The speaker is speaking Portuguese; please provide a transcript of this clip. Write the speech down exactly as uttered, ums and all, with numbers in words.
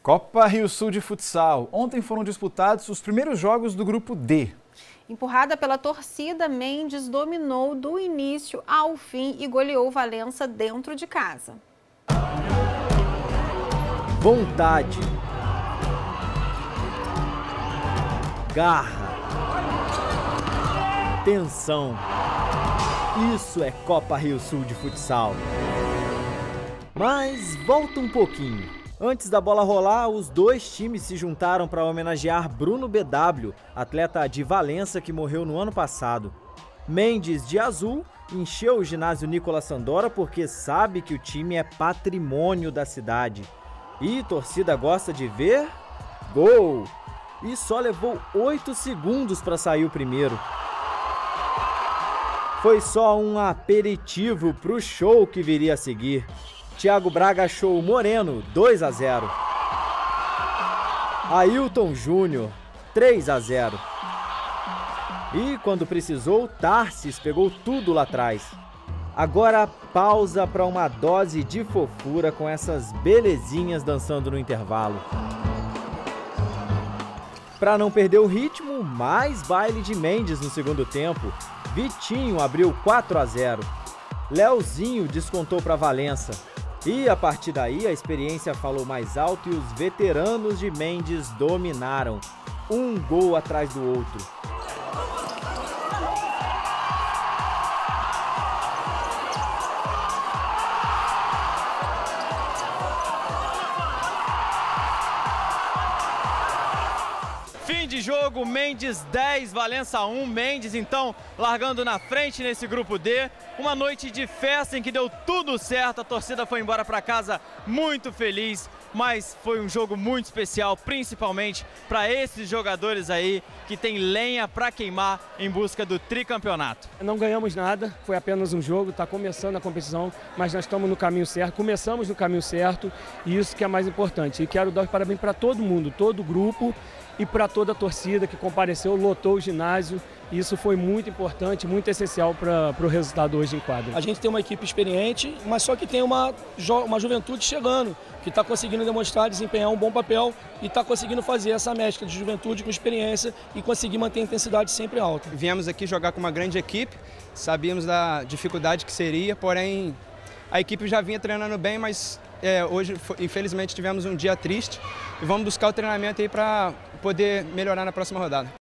Copa Rio Sul de Futsal. Ontem foram disputados os primeiros jogos do grupo D. Empurrada pela torcida, Mendes dominou do início ao fim e goleou Valença dentro de casa. Vontade, garra, tensão. Isso é Copa Rio Sul de Futsal. Mas volta um pouquinho. Antes da bola rolar, os dois times se juntaram para homenagear Bruno B W, atleta de Valença que morreu no ano passado. Mendes, de azul, encheu o ginásio Nicolas Sandora porque sabe que o time é patrimônio da cidade. E torcida gosta de ver gol! E só levou oito segundos para sair o primeiro. Foi só um aperitivo para o show que viria a seguir. Thiago Braga achou o Moreno, dois a zero. Ailton Júnior, três a zero. E quando precisou, Tarsis pegou tudo lá atrás. Agora pausa para uma dose de fofura com essas belezinhas dançando no intervalo. Para não perder o ritmo, mais baile de Mendes no segundo tempo. Vitinho abriu quatro a zero. Leozinho descontou para Valença. E a partir daí a experiência falou mais alto e os veteranos de Mendes dominaram. Um gol atrás do outro. Fim de jogo, Mendes dez, Valença um. Mendes então largando na frente nesse grupo D. Uma noite de festa em que deu tudo certo, a torcida foi embora para casa muito feliz, mas foi um jogo muito especial, principalmente para esses jogadores aí que tem lenha para queimar em busca do tricampeonato. Não ganhamos nada, foi apenas um jogo, está começando a competição, mas nós estamos no caminho certo, começamos no caminho certo e isso que é mais importante. E quero dar os parabéns para todo mundo, todo o grupo e para toda a torcida que compareceu, lotou o ginásio. Isso foi muito importante, muito essencial para o resultado hoje em quadra. A gente tem uma equipe experiente, mas só que tem uma, jo uma juventude chegando, que está conseguindo demonstrar, desempenhar um bom papel e está conseguindo fazer essa mescla de juventude com experiência e conseguir manter a intensidade sempre alta. Viemos aqui jogar com uma grande equipe, sabíamos da dificuldade que seria, porém a equipe já vinha treinando bem, mas é, hoje infelizmente tivemos um dia triste e vamos buscar o treinamento aí para poder melhorar na próxima rodada.